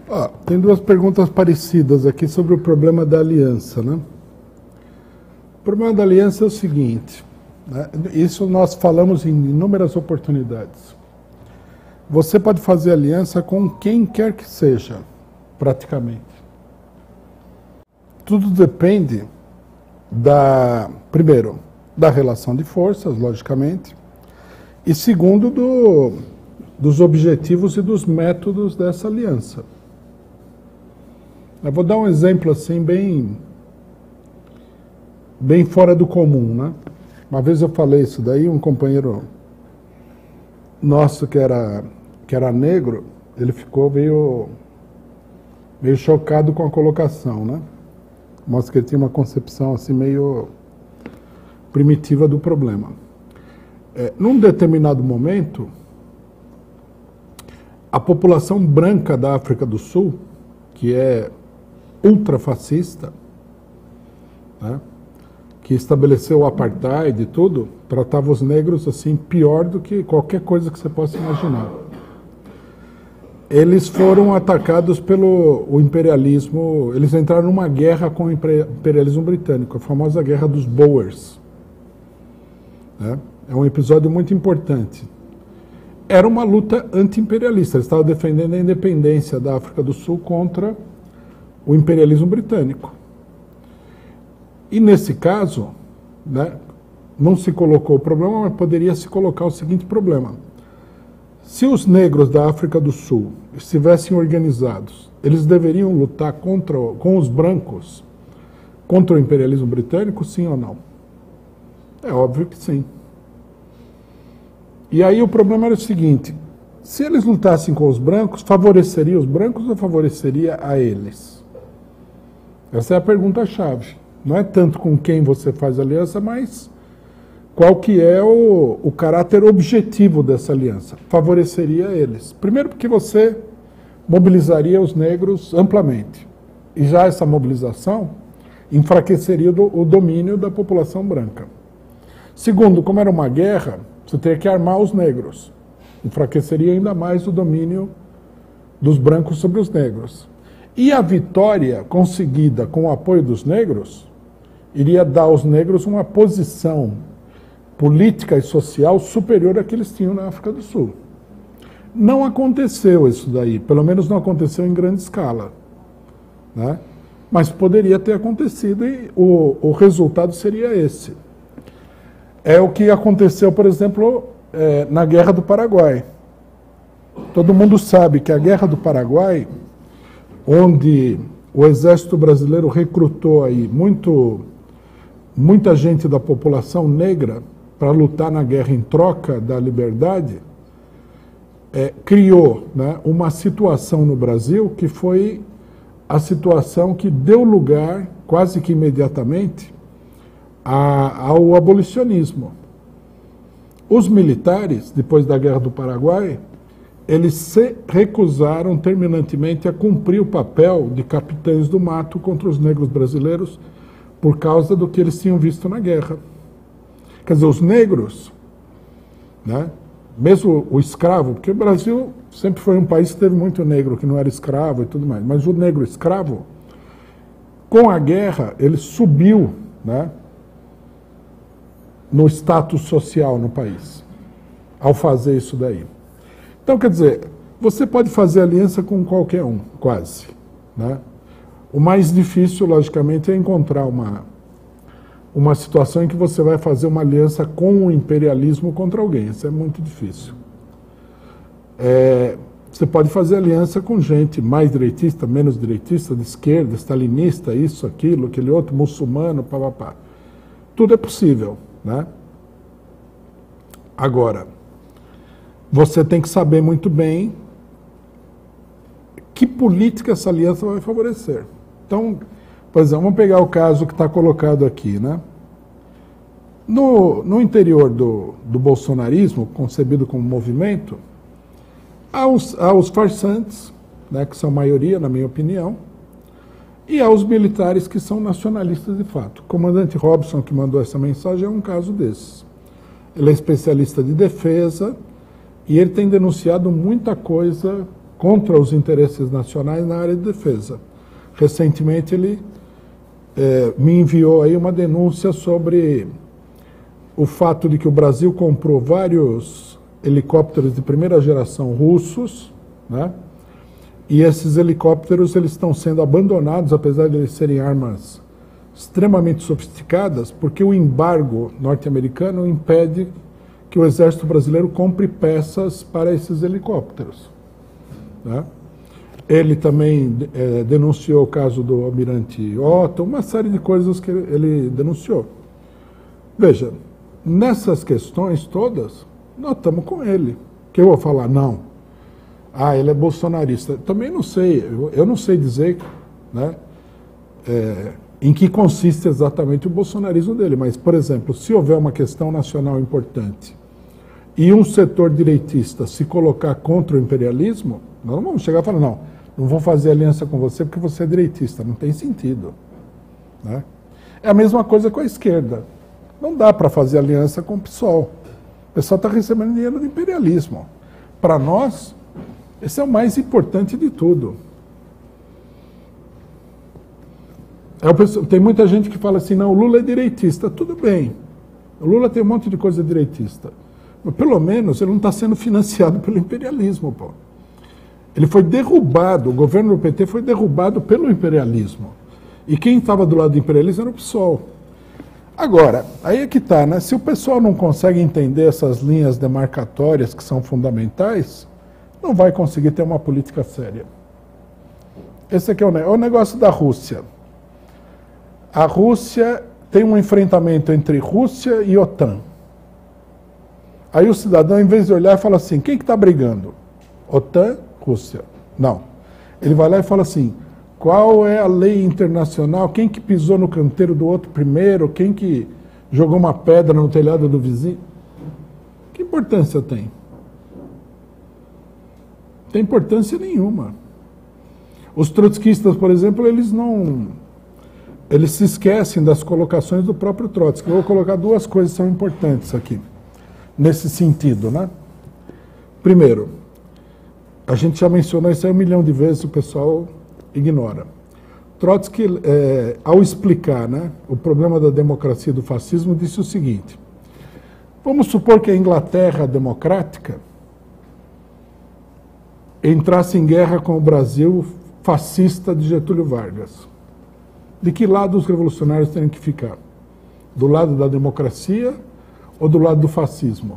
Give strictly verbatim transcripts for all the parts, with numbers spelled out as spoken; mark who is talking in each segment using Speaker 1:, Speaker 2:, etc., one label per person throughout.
Speaker 1: Ah, tem duas perguntas parecidas aqui sobre o problema da aliança, né? O problema da aliança é o seguinte, né? Isso nós falamos em inúmeras oportunidades. Você pode fazer aliança com quem quer que seja, praticamente. Tudo depende da, primeiro, da relação de forças, logicamente, e segundo, do, dos objetivos e dos métodos dessa aliança. Eu vou dar um exemplo assim bem, bem fora do comum, né? Uma vez eu falei isso daí, um companheiro nosso que era, que era negro, ele ficou meio, meio chocado com a colocação, né? Mostra que ele tinha uma concepção assim meio primitiva do problema. É, num determinado momento, a população branca da África do Sul, que é ultrafascista, né, que estabeleceu o apartheid e tudo, tratava os negros assim pior do que qualquer coisa que você possa imaginar. Eles foram atacados pelo o imperialismo, eles entraram numa guerra com o imperialismo britânico, a famosa Guerra dos Boers. Né? É um episódio muito importante. Era uma luta anti-imperialista, eles estavam defendendo a independência da África do Sul contra o imperialismo britânico. E nesse caso, né, não se colocou o problema, mas poderia se colocar o seguinte problema. Se os negros da África do Sul estivessem organizados, eles deveriam lutar contra, com os brancos contra o imperialismo britânico, sim ou não? É óbvio que sim. E aí o problema era o seguinte, se eles lutassem com os brancos, favoreceria os brancos ou favoreceria a eles? Essa é a pergunta-chave. Não é tanto com quem você faz aliança, mas qual que é o, o caráter objetivo dessa aliança? Favoreceria eles. Primeiro porque você mobilizaria os negros amplamente. E já essa mobilização enfraqueceria do, o domínio da população branca. Segundo, como era uma guerra, você teria que armar os negros. Enfraqueceria ainda mais o domínio dos brancos sobre os negros. E a vitória conseguida com o apoio dos negros iria dar aos negros uma posição política e social superior à que eles tinham na África do Sul. Não aconteceu isso daí, pelo menos não aconteceu em grande escala, né? Mas poderia ter acontecido e o, o resultado seria esse. É o que aconteceu, por exemplo, é, na Guerra do Paraguai. Todo mundo sabe que a Guerra do Paraguai, onde o exército brasileiro recrutou aí muito, muita gente da população negra para lutar na guerra em troca da liberdade, é, criou, né, uma situação no Brasil que foi a situação que deu lugar, quase que imediatamente, a, ao abolicionismo. Os militares, depois da Guerra do Paraguai, eles se recusaram terminantemente a cumprir o papel de capitães do mato contra os negros brasileiros por causa do que eles tinham visto na guerra. Quer dizer, os negros, né, mesmo o escravo, porque o Brasil sempre foi um país que teve muito negro, que não era escravo e tudo mais, mas o negro escravo, com a guerra, ele subiu, né, no status social no país, ao fazer isso daí. Então, quer dizer, você pode fazer aliança com qualquer um, quase, né? O mais difícil, logicamente, é encontrar uma, uma situação em que você vai fazer uma aliança com o imperialismo contra alguém. Isso é muito difícil. É, você pode fazer aliança com gente mais direitista, menos direitista, de esquerda, stalinista, isso, aquilo, aquele outro, muçulmano, papapá. Tudo é possível, né? Agora, você tem que saber muito bem que política essa aliança vai favorecer. Então, por exemplo, vamos pegar o caso que está colocado aqui, né? No, no interior do, do bolsonarismo, concebido como movimento, há os, há os farsantes, né, que são a maioria, na minha opinião, e há os militares que são nacionalistas de fato. O comandante Robson, que mandou essa mensagem, é um caso desses. Ele é especialista de defesa, e ele tem denunciado muita coisa contra os interesses nacionais na área de defesa. Recentemente ele é, me enviou aí uma denúncia sobre o fato de que o Brasil comprou vários helicópteros de primeira geração russos, né? E esses helicópteros eles estão sendo abandonados, apesar de eles serem armas extremamente sofisticadas, porque o embargo norte-americano impede que o exército brasileiro compre peças para esses helicópteros, né? Ele também é, denunciou o caso do almirante Otto, uma série de coisas que ele denunciou. Veja, nessas questões todas, nós estamos com ele. Que eu vou falar, não. Ah, ele é bolsonarista. Também não sei, eu, eu não sei dizer, né, é, em que consiste exatamente o bolsonarismo dele, mas, por exemplo, se houver uma questão nacional importante e um setor direitista se colocar contra o imperialismo, nós não vamos chegar e falar, não, não vou fazer aliança com você porque você é direitista. Não tem sentido, né? É a mesma coisa com a esquerda. Não dá para fazer aliança com o PSOL. O pessoal está recebendo dinheiro do imperialismo. Para nós, esse é o mais importante de tudo. É o pessoal, tem muita gente que fala assim, não, o Lula é direitista. Tudo bem, o Lula tem um monte de coisa direitista. Mas pelo menos ele não está sendo financiado pelo imperialismo, pô. Ele foi derrubado, o governo do P T foi derrubado pelo imperialismo. E quem estava do lado do imperialismo era o PSOL. Agora, aí é que está, né? Se o pessoal não consegue entender essas linhas demarcatórias que são fundamentais, não vai conseguir ter uma política séria. Esse aqui é o, é o negócio da Rússia. A Rússia tem um enfrentamento entre Rússia e OTAN. Aí o cidadão, em vez de olhar, fala assim, quem que está brigando? OTAN, Rússia. Não. Ele vai lá e fala assim, qual é a lei internacional? Quem que pisou no canteiro do outro primeiro? Quem que jogou uma pedra no telhado do vizinho? Que importância tem? Não tem importância nenhuma. Os trotskistas, por exemplo, eles não... Eles se esquecem das colocações do próprio Trotsky. Eu vou colocar duas coisas que são importantes aqui, nesse sentido, né? Primeiro, a gente já mencionou isso aí um milhão de vezes, o pessoal ignora. Trotsky, é, ao explicar, né, o problema da democracia e do fascismo, disse o seguinte, vamos supor que a Inglaterra democrática entrasse em guerra com o Brasil fascista de Getúlio Vargas. De que lado os revolucionários têm que ficar? Do lado da democracia ou do lado do fascismo?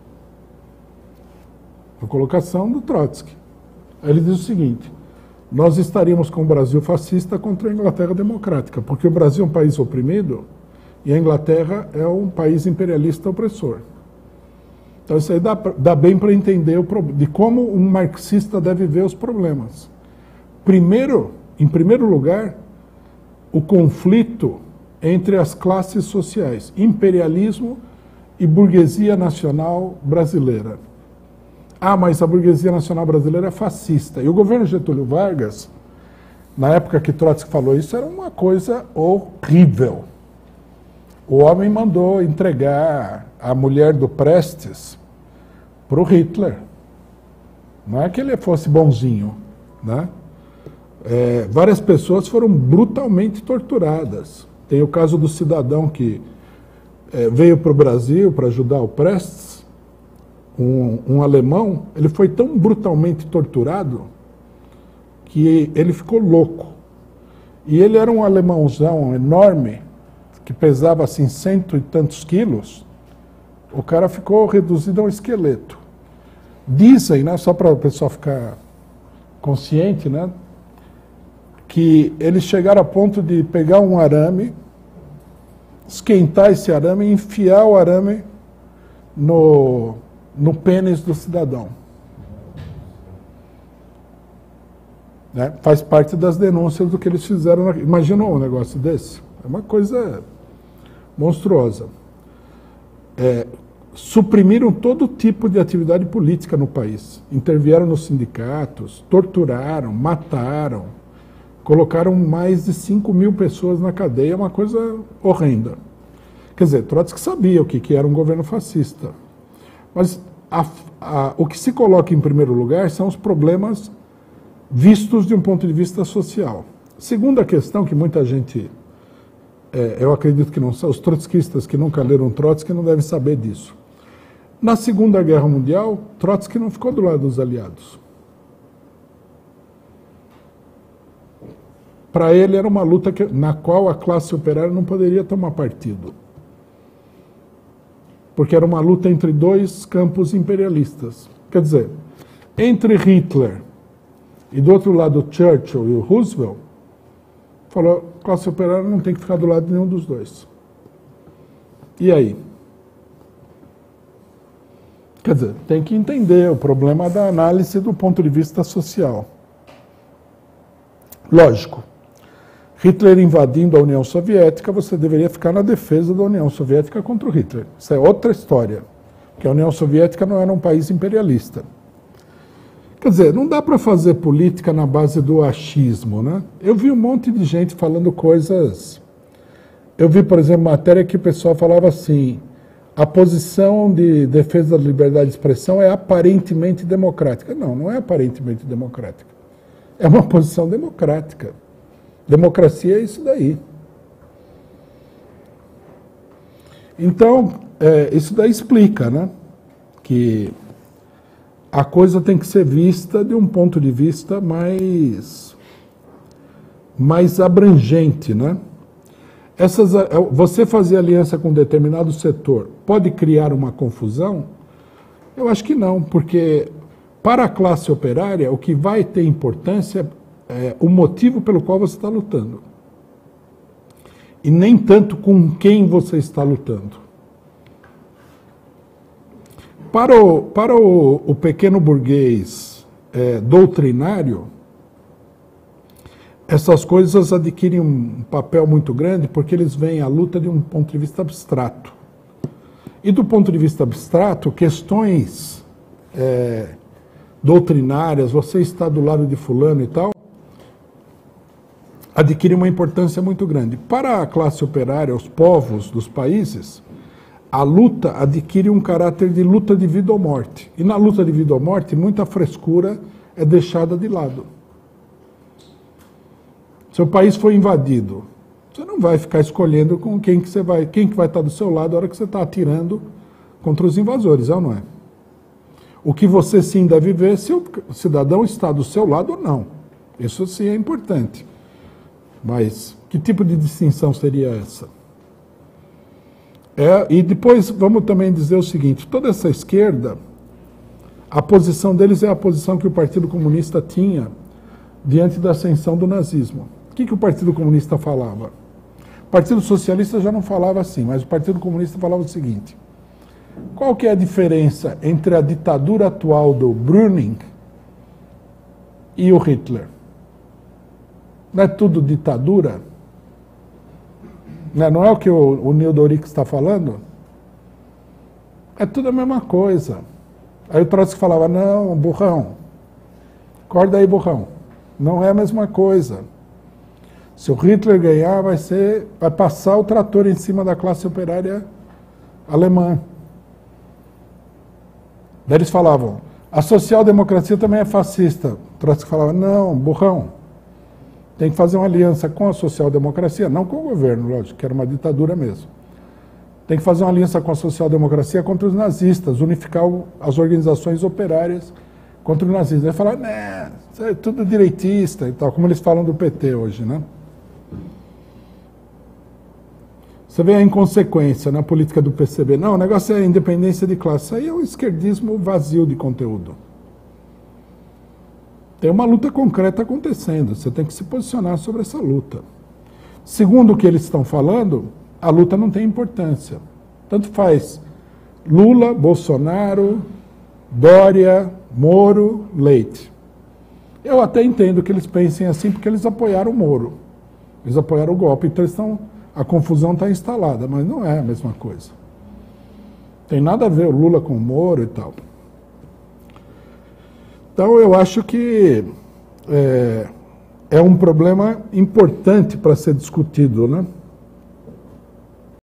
Speaker 1: A colocação do Trotsky. Aí ele diz o seguinte, nós estaríamos com o Brasil fascista contra a Inglaterra democrática, porque o Brasil é um país oprimido e a Inglaterra é um país imperialista opressor. Então isso aí dá, dá bem para entender o, de como um marxista deve ver os problemas. Primeiro, em primeiro lugar, o conflito entre as classes sociais, imperialismo e burguesia nacional brasileira. Ah, mas a burguesia nacional brasileira é fascista. E o governo Getúlio Vargas, na época que Trotsky falou isso, era uma coisa horrível. O homem mandou entregar a mulher do Prestes para o Hitler. Não é que ele fosse bonzinho, né? É, várias pessoas foram brutalmente torturadas. Tem o caso do cidadão que é, veio para o Brasil para ajudar o Prestes, um, um alemão. Ele foi tão brutalmente torturado que ele ficou louco. E ele era um alemãozão enorme, que pesava assim cento e tantos quilos. O cara ficou reduzido a um esqueleto. Dizem, né, só para o pessoal ficar consciente, né, que eles chegaram a ponto de pegar um arame, esquentar esse arame e enfiar o arame no, no pênis do cidadão. Né? Faz parte das denúncias do que eles fizeram. Na... Imagina um negócio desse? É uma coisa monstruosa. É, suprimiram todo tipo de atividade política no país. Intervieram nos sindicatos, torturaram, mataram. Colocaram mais de cinco mil pessoas na cadeia, uma coisa horrenda. Quer dizer, Trotsky sabia o que, que era um governo fascista. Mas a, a, o que se coloca em primeiro lugar são os problemas vistos de um ponto de vista social. Segunda questão que muita gente, é, eu acredito que não são, os trotskistas que nunca leram Trotsky não devem saber disso. Na Segunda Guerra Mundial, Trotsky não ficou do lado dos aliados. Para ele era uma luta que, na qual a classe operária não poderia tomar partido. Porque era uma luta entre dois campos imperialistas. Quer dizer, entre Hitler e do outro lado Churchill e o Roosevelt, falou, a classe operária não tem que ficar do lado de nenhum dos dois. E aí? Quer dizer, tem que entender o problema da análise do ponto de vista social. Lógico, Hitler invadindo a União Soviética, você deveria ficar na defesa da União Soviética contra o Hitler. Isso é outra história, porque a União Soviética não era um país imperialista. Quer dizer, não dá para fazer política na base do achismo, né? Eu vi um monte de gente falando coisas... Eu vi, por exemplo, matéria que o pessoal falava assim, a posição de defesa da liberdade de expressão é aparentemente democrática. Não, não é aparentemente democrática. É uma posição democrática. Democracia é isso daí. Então, é, isso daí explica, né, que a coisa tem que ser vista de um ponto de vista mais, mais abrangente, né? Essas, você fazer aliança com um determinado setor pode criar uma confusão? Eu acho que não, porque para a classe operária o que vai ter importância é o motivo pelo qual você está lutando. E nem tanto com quem você está lutando. Para o, para o, o pequeno burguês é, doutrinário, essas coisas adquirem um papel muito grande porque eles veem a luta de um ponto de vista abstrato. E do ponto de vista abstrato, questões é, doutrinárias, você está do lado de fulano e tal, adquirem uma importância muito grande. Para a classe operária, os povos dos países, a luta adquire um caráter de luta de vida ou morte. E na luta de vida ou morte, muita frescura é deixada de lado. Seu país foi invadido, você não vai ficar escolhendo com quem que você vai, quem que vai estar do seu lado na hora que você está atirando contra os invasores, é ou não é? O que você sim deve ver se o cidadão está do seu lado ou não. Isso sim é importante. Mas que tipo de distinção seria essa? É, e depois vamos também dizer o seguinte, toda essa esquerda, a posição deles é a posição que o Partido Comunista tinha diante da ascensão do nazismo. O que, que o Partido Comunista falava? O Partido Socialista já não falava assim, mas o Partido Comunista falava o seguinte, qual que é a diferença entre a ditadura atual do Brüning e o Hitler? Não é tudo ditadura? Não é o que o, o Neil Doric está falando? É tudo a mesma coisa. Aí o Trotsky falava, não, burrão, acorda aí, burrão. Não é a mesma coisa. Se o Hitler ganhar, vai ser, vai passar o trator em cima da classe operária alemã. Daí eles falavam, a social-democracia também é fascista. O Trotsky falava, não, burrão, tem que fazer uma aliança com a social-democracia, não com o governo, lógico, que era uma ditadura mesmo. Tem que fazer uma aliança com a social-democracia contra os nazistas, unificar o, as organizações operárias contra o nazismo. Ele fala, né, isso é tudo direitista e tal, como eles falam do P T hoje, né? Você vê a inconsequência na política do P C B. Não, o negócio é a independência de classe. Isso aí é um esquerdismo vazio de conteúdo. Tem uma luta concreta acontecendo, você tem que se posicionar sobre essa luta. Segundo o que eles estão falando, a luta não tem importância. Tanto faz Lula, Bolsonaro, Dória, Moro, Leite. Eu até entendo que eles pensem assim porque eles apoiaram o Moro. Eles apoiaram o golpe, então eles estão, a confusão está instalada, mas não é a mesma coisa. Tem nada a ver o Lula com o Moro e tal. Então eu acho que é, é um problema importante para ser discutido, né?